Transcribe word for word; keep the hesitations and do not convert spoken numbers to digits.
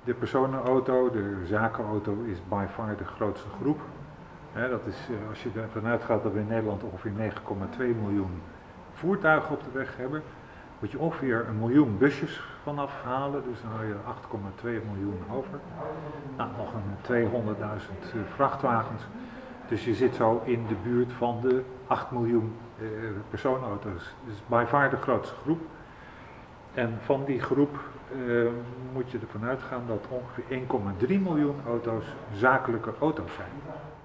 De personenauto, de zakenauto is by far de grootste groep. He, dat is, als je ervan uitgaat dat we in Nederland ongeveer negen komma twee miljoen voertuigen op de weg hebben, moet je ongeveer een miljoen busjes vanaf halen, dus dan hou je acht komma twee miljoen over. Nou, nog een tweehonderdduizend vrachtwagens. Dus je zit zo in de buurt van de acht miljoen eh, personenauto's. Dus by far de grootste groep. En van die groep eh, moet je ervan uitgaan dat ongeveer één komma drie miljoen auto's zakelijke auto's zijn.